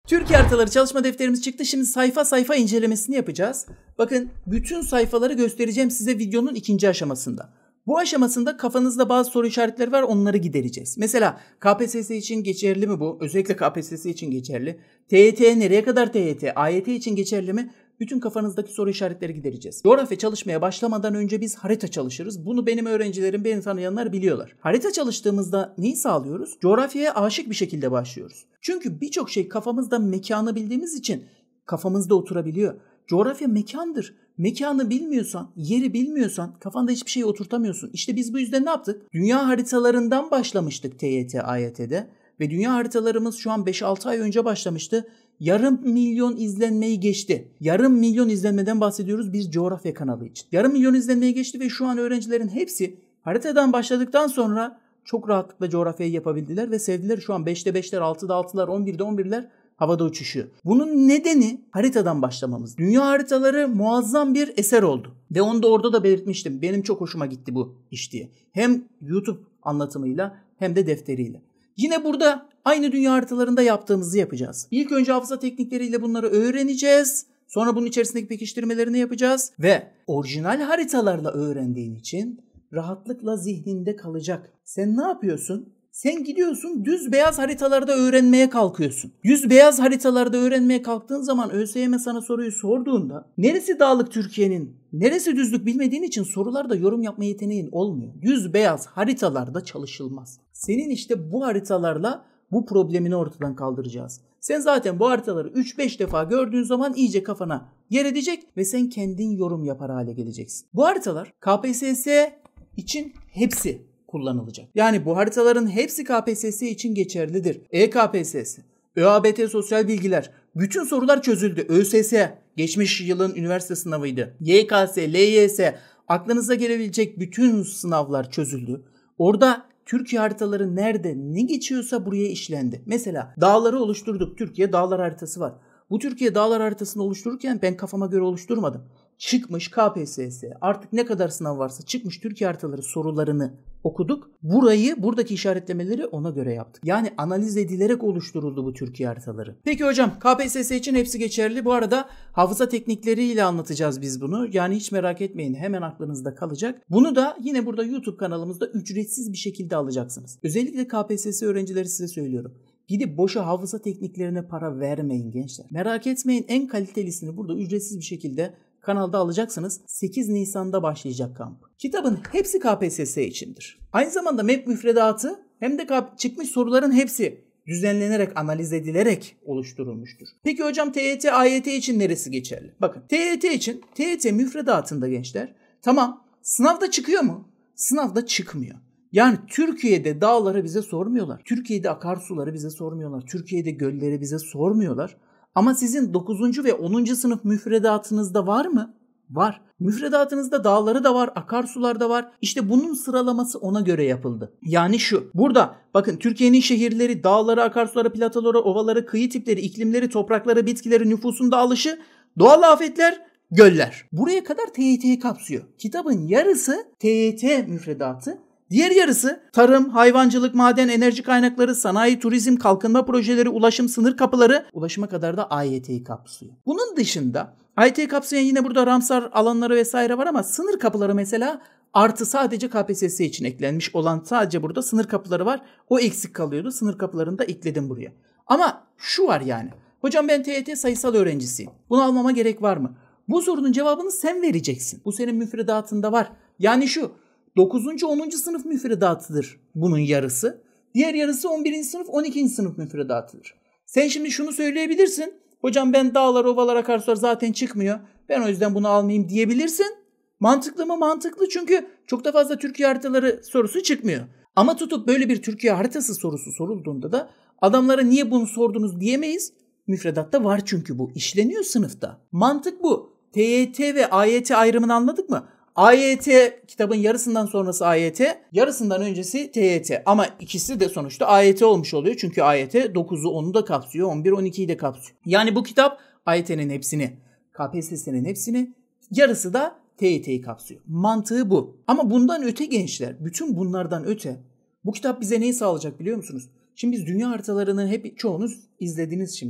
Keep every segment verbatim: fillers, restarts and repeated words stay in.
Türkiye haritaları çalışma defterimiz çıktı. Şimdi sayfa sayfa incelemesini yapacağız. Bakın bütün sayfaları göstereceğim size videonun ikinci aşamasında. Bu aşamasında kafanızda bazı soru işaretleri var, onları gidereceğiz. Mesela K P S S için geçerli mi bu? Özellikle K P S S için geçerli. T Y T nereye kadar T Y T? A Y T için geçerli mi? Bütün kafanızdaki soru işaretleri gidereceğiz. Coğrafya çalışmaya başlamadan önce biz harita çalışırız. Bunu benim öğrencilerim, beni tanıyanlar biliyorlar. Harita çalıştığımızda neyi sağlıyoruz? Coğrafyaya aşık bir şekilde başlıyoruz. Çünkü birçok şey kafamızda mekanı bildiğimiz için kafamızda oturabiliyor. Coğrafya mekandır. Mekanı bilmiyorsan, yeri bilmiyorsan kafanda hiçbir şey oturtamıyorsun. İşte biz bu yüzden ne yaptık? Dünya haritalarından başlamıştık T Y T, A Y T'de. Ve dünya haritalarımız şu an beş altı ay önce başlamıştı. Yarım milyon izlenmeyi geçti. Yarım milyon izlenmeden bahsediyoruz bir coğrafya kanalı için. Yarım milyon izlenmeyi geçti ve şu an öğrencilerin hepsi haritadan başladıktan sonra çok rahatlıkla coğrafyayı yapabildiler ve sevdiler. Şu an beşte beşler, altıda altılar, on birde on birler havada uçuşuyor. Bunun nedeni haritadan başlamamız. Dünya haritaları muazzam bir eser oldu. Ve onu da orada da belirtmiştim. Benim çok hoşuma gitti bu iş diye. Hem YouTube anlatımıyla hem de defteriyle. Yine burada aynı dünya haritalarında yaptığımızı yapacağız. İlk önce hafıza teknikleriyle bunları öğreneceğiz. Sonra bunun içerisindeki pekiştirmelerini yapacağız. Ve orijinal haritalarla öğrendiğin için rahatlıkla zihninde kalacak. Sen ne yapıyorsun? Sen gidiyorsun düz beyaz haritalarda öğrenmeye kalkıyorsun. Düz beyaz haritalarda öğrenmeye kalktığın zaman ÖSYM sana soruyu sorduğunda neresi dağlık Türkiye'nin, neresi düzlük bilmediğin için sorularda yorum yapma yeteneğin olmuyor. Düz beyaz haritalarda çalışılmaz. Senin işte bu haritalarla bu problemini ortadan kaldıracağız. Sen zaten bu haritaları üç beş defa gördüğün zaman iyice kafana yer edecek ve sen kendin yorum yapar hale geleceksin. Bu haritalar K P S S için hepsi kullanılacak. Yani bu haritaların hepsi K P S S için geçerlidir. E K P S S, ÖABT sosyal bilgiler, bütün sorular çözüldü. ÖSS, geçmiş yılın üniversite sınavıydı. Y K S, L Y S, aklınıza gelebilecek bütün sınavlar çözüldü. Orada Türkiye haritaları nerede ne geçiyorsa buraya işlendi. Mesela dağları oluşturduk. Türkiye dağlar haritası var. Bu Türkiye dağlar haritasını oluştururken ben kafama göre oluşturmadım. Çıkmış K P S S, artık ne kadar sınav varsa çıkmış Türkiye haritaları sorularını okuduk. Burayı, buradaki işaretlemeleri ona göre yaptık. Yani analiz edilerek oluşturuldu bu Türkiye haritaları. Peki hocam, K P S S için hepsi geçerli. Bu arada hafıza teknikleriyle anlatacağız biz bunu. Yani hiç merak etmeyin, hemen aklınızda kalacak. Bunu da yine burada YouTube kanalımızda ücretsiz bir şekilde alacaksınız. Özellikle K P S S öğrencileri size söylüyorum. Gidip boşa hafıza tekniklerine para vermeyin gençler. Merak etmeyin, en kalitelisini burada ücretsiz bir şekilde kanalda alacaksınız. sekiz Nisan'da başlayacak kamp. Kitabın hepsi K P S S içindir. Aynı zamanda M E P müfredatı hem de çıkmış soruların hepsi düzenlenerek, analiz edilerek oluşturulmuştur. Peki hocam T Y T, A Y T için neresi geçerli? Bakın T Y T için, T Y T müfredatında gençler, tamam, sınavda çıkıyor mu? Sınavda çıkmıyor. Yani Türkiye'de dağları bize sormuyorlar. Türkiye'de akarsuları bize sormuyorlar. Türkiye'de gölleri bize sormuyorlar. Ama sizin dokuzuncu ve onuncu sınıf müfredatınızda var mı? Var. Müfredatınızda dağları da var, akarsular da var. İşte bunun sıralaması ona göre yapıldı. Yani şu, burada bakın Türkiye'nin şehirleri, dağları, akarsuları, platoları, ovaları, kıyı tipleri, iklimleri, toprakları, bitkileri, nüfusun dağılışı, doğal afetler, göller. Buraya kadar T Y T'yi kapsıyor. Kitabın yarısı T Y T müfredatı. Diğer yarısı tarım, hayvancılık, maden, enerji kaynakları, sanayi, turizm, kalkınma projeleri, ulaşım, sınır kapıları, ulaşıma kadar da A Y T'yi kapsıyor. Bunun dışında A Y T'yi kapsayan yine burada Ramsar alanları vesaire var ama sınır kapıları mesela artı sadece K P S S için eklenmiş olan sadece burada sınır kapıları var. O eksik kalıyordu. Sınır kapılarını da ekledim buraya. Ama şu var yani. Hocam ben T Y T sayısal öğrencisiyim. Bunu almama gerek var mı? Bu sorunun cevabını sen vereceksin. Bu senin müfredatında var. Yani şu, dokuzuncu onuncu sınıf müfredatıdır bunun yarısı. Diğer yarısı on birinci sınıf on ikinci sınıf müfredatıdır. Sen şimdi şunu söyleyebilirsin. Hocam ben dağlar, ovalar, akarsular zaten çıkmıyor. Ben o yüzden bunu almayayım diyebilirsin. Mantıklı mı? Mantıklı, çünkü çok da fazla Türkiye haritaları sorusu çıkmıyor. Ama tutup böyle bir Türkiye haritası sorusu sorulduğunda da adamlara niye bunu sordunuz diyemeyiz. Müfredatta var çünkü bu. İşleniyor sınıfta. Mantık bu. T Y T ve A Y T ayrımını anladık mı? A Y T kitabın yarısından sonrası A Y T, yarısından öncesi T Y T. Ama ikisi de sonuçta A Y T olmuş oluyor. Çünkü A Y T dokuzu onu da kapsıyor, on bir on ikiyi de kapsıyor. Yani bu kitap A Y T'nin hepsini, K P S S'nin hepsini, yarısı da T Y T'yi kapsıyor. Mantığı bu. Ama bundan öte gençler, bütün bunlardan öte bu kitap bize neyi sağlayacak biliyor musunuz? Şimdi biz dünya haritalarını hep çoğunuz izlediniz şimdi.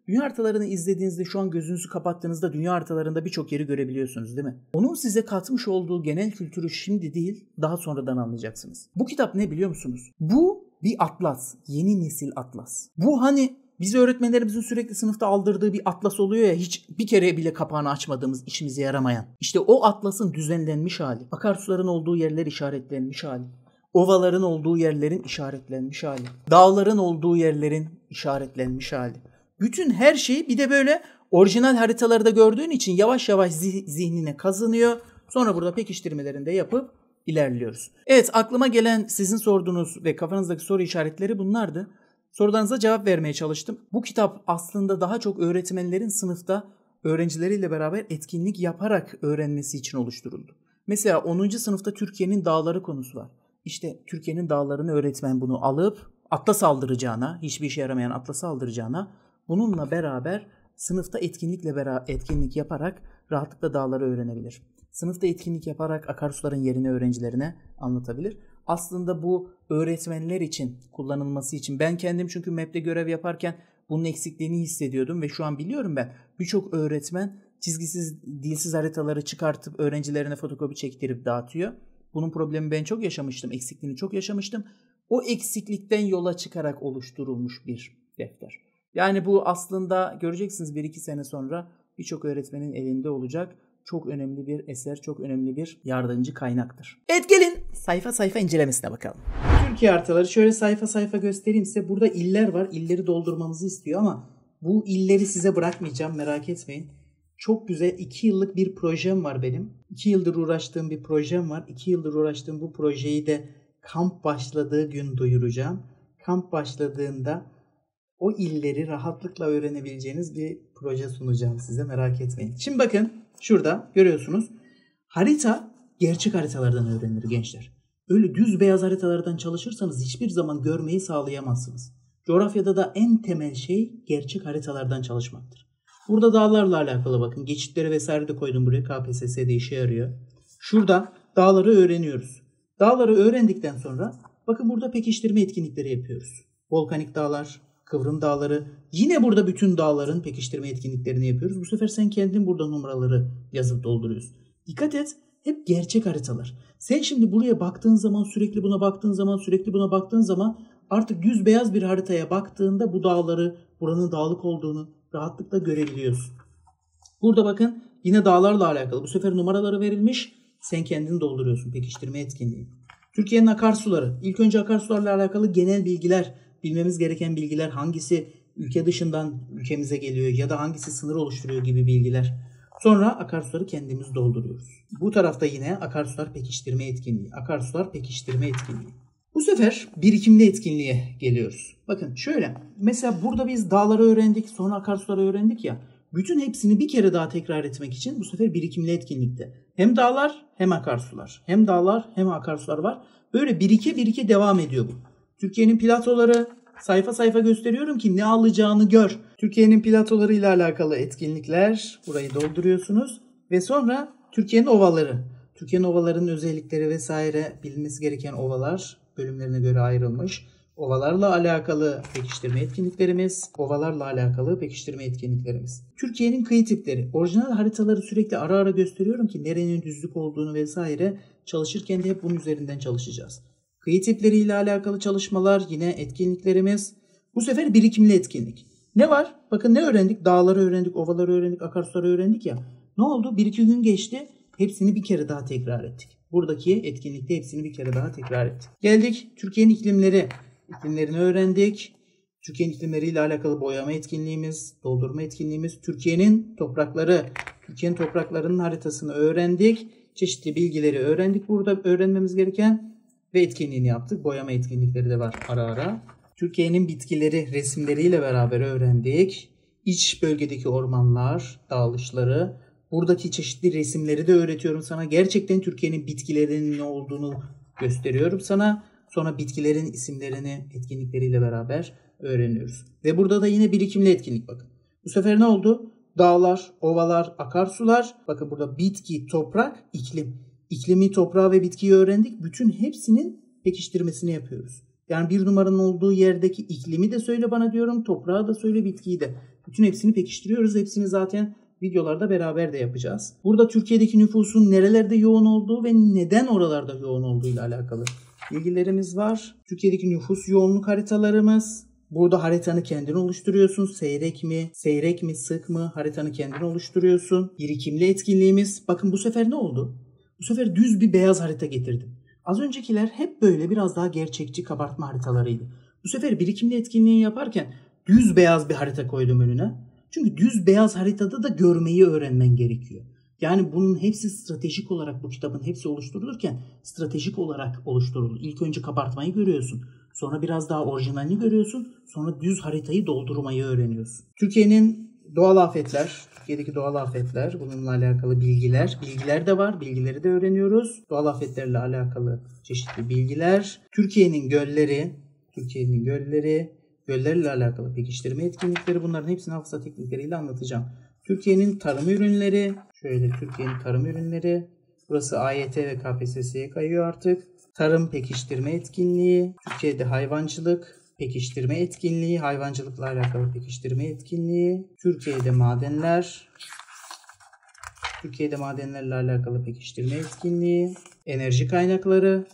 Dünya haritalarını izlediğinizde şu an gözünüzü kapattığınızda dünya haritalarında birçok yeri görebiliyorsunuz değil mi? Onun size katmış olduğu genel kültürü şimdi değil daha sonradan anlayacaksınız. Bu kitap ne biliyor musunuz? Bu bir atlas. Yeni nesil atlas. Bu hani bizi öğretmenlerimizin sürekli sınıfta aldırdığı bir atlas oluyor ya, hiç bir kere bile kapağını açmadığımız, işimize yaramayan. İşte o atlasın düzenlenmiş hali. Akarsuların olduğu yerler işaretlenmiş hali. Ovaların olduğu yerlerin işaretlenmiş hali. Dağların olduğu yerlerin işaretlenmiş hali. Bütün her şey bir de böyle orijinal haritalarda gördüğün için yavaş yavaş zihnine kazınıyor. Sonra burada pekiştirmelerini de yapıp ilerliyoruz. Evet, aklıma gelen sizin sorduğunuz ve kafanızdaki soru işaretleri bunlardı. Sorularınıza cevap vermeye çalıştım. Bu kitap aslında daha çok öğretmenlerin sınıfta öğrencileriyle beraber etkinlik yaparak öğrenmesi için oluşturuldu. Mesela onuncu sınıfta Türkiye'nin dağları konusu var. İşte Türkiye'nin dağlarını öğretmen bunu alıp atlas aldıracağına, hiçbir işe yaramayan atlası aldıracağına, bununla beraber sınıfta etkinlikle beraber etkinlik yaparak rahatlıkla dağları öğrenebilir. Sınıfta etkinlik yaparak akarsuların yerini öğrencilerine anlatabilir. Aslında bu öğretmenler için kullanılması için, ben kendim çünkü M E P'te görev yaparken bunun eksikliğini hissediyordum ve şu an biliyorum ben. Birçok öğretmen çizgisiz, dilsiz haritaları çıkartıp öğrencilerine fotokopi çektirip dağıtıyor. Bunun problemi ben çok yaşamıştım, eksikliğini çok yaşamıştım. O eksiklikten yola çıkarak oluşturulmuş bir defter. Yani bu aslında göreceksiniz bir iki sene sonra birçok öğretmenin elinde olacak. Çok önemli bir eser, çok önemli bir yardımcı kaynaktır. Evet, gelin sayfa sayfa incelemesine bakalım. Türkiye haritaları şöyle sayfa sayfa göstereyim size. Burada iller var. İlleri doldurmamızı istiyor ama bu illeri size bırakmayacağım, merak etmeyin. Çok güzel iki yıllık bir projem var benim. iki yıldır uğraştığım bir projem var. iki yıldır uğraştığım bu projeyi de kamp başladığı gün duyuracağım. Kamp başladığında o illeri rahatlıkla öğrenebileceğiniz bir proje sunacağım size, merak etmeyin. Şimdi bakın şurada görüyorsunuz. Harita gerçek haritalardan öğrenilir gençler. Öyle düz beyaz haritalardan çalışırsanız hiçbir zaman görmeyi sağlayamazsınız. Coğrafyada da en temel şey gerçek haritalardan çalışmaktır. Burada dağlarla alakalı bakın. Geçitleri vesaire de koydum buraya. K P S S'de işe yarıyor. Şurada dağları öğreniyoruz. Dağları öğrendikten sonra bakın burada pekiştirme etkinlikleri yapıyoruz. Volkanik dağlar, kıvrım dağları. Yine burada bütün dağların pekiştirme etkinliklerini yapıyoruz. Bu sefer sen kendin burada numaraları yazıp dolduruyorsun. Dikkat et, hep gerçek haritalar. Sen şimdi buraya baktığın zaman, sürekli buna baktığın zaman, sürekli buna baktığın zaman artık düz beyaz bir haritaya baktığında bu dağları, buranın dağlık olduğunu rahatlıkla görebiliyorsun. Burada bakın yine dağlarla alakalı. Bu sefer numaraları verilmiş. Sen kendini dolduruyorsun. Pekiştirme etkinliği. Türkiye'nin akarsuları. İlk önce akarsularla alakalı genel bilgiler, bilmemiz gereken bilgiler, hangisi ülke dışından ülkemize geliyor ya da hangisi sınır oluşturuyor gibi bilgiler. Sonra akarsuları kendimiz dolduruyoruz. Bu tarafta yine akarsular pekiştirme etkinliği. Akarsular pekiştirme etkinliği. Bu sefer birikimli etkinliğe geliyoruz. Bakın şöyle. Mesela burada biz dağları öğrendik, sonra akarsuları öğrendik ya. Bütün hepsini bir kere daha tekrar etmek için bu sefer birikimli etkinlikte. Hem dağlar hem akarsular. Hem dağlar hem akarsular var. Böyle birike birike devam ediyor bu. Türkiye'nin platoları, sayfa sayfa gösteriyorum ki ne alacağını gör. Türkiye'nin platoları ile alakalı etkinlikler. Burayı dolduruyorsunuz. Ve sonra Türkiye'nin ovaları. Türkiye'nin ovalarının özellikleri vesaire, bilinmesi gereken ovalar bölümlerine göre ayrılmış. Ovalarla alakalı pekiştirme etkinliklerimiz, ovalarla alakalı pekiştirme etkinliklerimiz. Türkiye'nin kıyı tipleri. Orijinal haritaları sürekli ara ara gösteriyorum ki nerenin düzlük olduğunu vesaire, çalışırken de hep bunun üzerinden çalışacağız. Kıyı tipleri ile alakalı çalışmalar, yine etkinliklerimiz. Bu sefer birikimli etkinlik. Ne var? Bakın ne öğrendik? Dağları öğrendik, ovaları öğrendik, akarsuları öğrendik ya. Ne oldu? Bir iki gün geçti. Hepsini bir kere daha tekrar ettik. Buradaki etkinlikte hepsini bir kere daha tekrar ettik. Geldik Türkiye'nin iklimleri. İklimlerini öğrendik. Türkiye'nin iklimleriyle alakalı boyama etkinliğimiz, doldurma etkinliğimiz, Türkiye'nin toprakları, Türkiye'nin topraklarının haritasını öğrendik. Çeşitli bilgileri öğrendik burada öğrenmemiz gereken ve etkinliğini yaptık. Boyama etkinlikleri de var ara ara. Türkiye'nin bitkileri, resimleriyle beraber öğrendik. İç bölgedeki ormanlar, dağılışları, buradaki çeşitli resimleri de öğretiyorum sana. Gerçekten Türkiye'nin bitkilerinin ne olduğunu gösteriyorum sana. Sonra bitkilerin isimlerini etkinlikleriyle beraber öğreniyoruz. Ve burada da yine birikimli etkinlik bakın. Bu sefer ne oldu? Dağlar, ovalar, akarsular. Bakın burada bitki, toprak, iklim. İklimi, toprağı ve bitkiyi öğrendik. Bütün hepsinin pekiştirmesini yapıyoruz. Yani bir numaranın olduğu yerdeki iklimi de söyle bana diyorum. Toprağı da söyle, bitkiyi de. Bütün hepsini pekiştiriyoruz. Hepsini zaten videolarda beraber de yapacağız. Burada Türkiye'deki nüfusun nerelerde yoğun olduğu ve neden oralarda yoğun olduğu ile alakalı bilgilerimiz var. Türkiye'deki nüfus yoğunluk haritalarımız. Burada haritanı kendin oluşturuyorsun. Seyrek mi, seyrek mi, sık mı haritanı kendin oluşturuyorsun. Birikimli etkinliğimiz. Bakın bu sefer ne oldu? Bu sefer düz bir beyaz harita getirdim. Az öncekiler hep böyle biraz daha gerçekçi kabartma haritalarıydı. Bu sefer birikimli etkinliği yaparken düz beyaz bir harita koydum önüne. Çünkü düz beyaz haritada da görmeyi öğrenmen gerekiyor. Yani bunun hepsi stratejik olarak, bu kitabın hepsi oluşturulurken stratejik olarak oluşturulur. İlk önce kabartmayı görüyorsun. Sonra biraz daha orijinalini görüyorsun. Sonra düz haritayı doldurmayı öğreniyorsun. Türkiye'nin doğal afetler, Türkiye'deki doğal afetler, bununla alakalı bilgiler. Bilgiler de var. Bilgileri de öğreniyoruz. Doğal afetlerle alakalı çeşitli bilgiler. Türkiye'nin gölleri, Türkiye'nin gölleri, göllerle alakalı pekiştirme etkinlikleri, bunların hepsini hafıza teknikleriyle anlatacağım. Türkiye'nin tarım ürünleri, şöyle Türkiye'nin tarım ürünleri, burası A Y T ve K P S S'ye kayıyor artık. Tarım pekiştirme etkinliği, Türkiye'de hayvancılık pekiştirme etkinliği, hayvancılıkla alakalı pekiştirme etkinliği, Türkiye'de madenler, Türkiye'de madenlerle alakalı pekiştirme etkinliği, enerji kaynakları,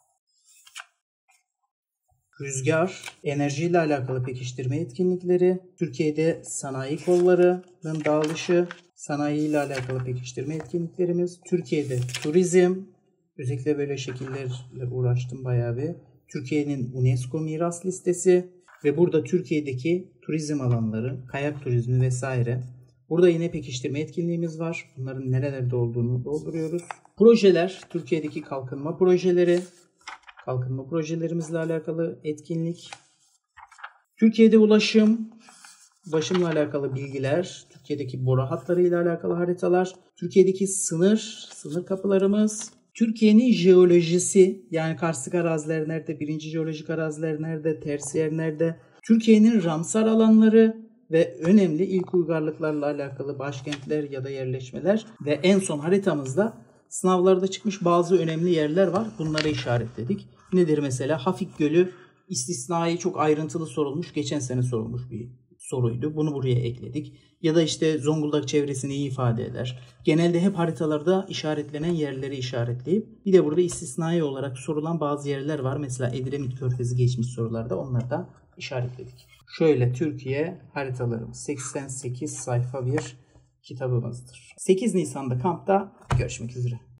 rüzgar, enerjiyle alakalı pekiştirme etkinlikleri, Türkiye'de sanayi kollarının dağılışı, sanayi ile alakalı pekiştirme etkinliklerimiz, Türkiye'de turizm, özellikle böyle şekillerle uğraştım bayağı bir. Türkiye'nin UNESCO miras listesi ve burada Türkiye'deki turizm alanları, kayak turizmi vesaire. Burada yine pekiştirme etkinliğimiz var. Bunların nerelerde olduğunu dolduruyoruz. Projeler, Türkiye'deki kalkınma projeleri, kalkınma projelerimizle alakalı etkinlik. Türkiye'de ulaşım, ulaşımla alakalı bilgiler, Türkiye'deki boru hatları ile alakalı haritalar, Türkiye'deki sınır, sınır kapılarımız, Türkiye'nin jeolojisi, yani karstik araziler nerede, birinci jeolojik araziler nerede, tersiyer nerede, Türkiye'nin Ramsar alanları ve önemli ilk uygarlıklarla alakalı başkentler ya da yerleşmeler ve en son haritamızda sınavlarda çıkmış bazı önemli yerler var. Bunları işaretledik. Nedir mesela? Hafik Gölü istisnai çok ayrıntılı sorulmuş. Geçen sene sorulmuş bir soruydu. Bunu buraya ekledik. Ya da işte Zonguldak çevresini iyi ifade eder. Genelde hep haritalarda işaretlenen yerleri işaretleyip bir de burada istisnai olarak sorulan bazı yerler var. Mesela Edremit Körfezi geçmiş sorularda, onları da işaretledik. Şöyle Türkiye haritalarımız seksen sekiz sayfa bir kitabımızdır. sekiz Nisan'da kampta görüşmek üzere.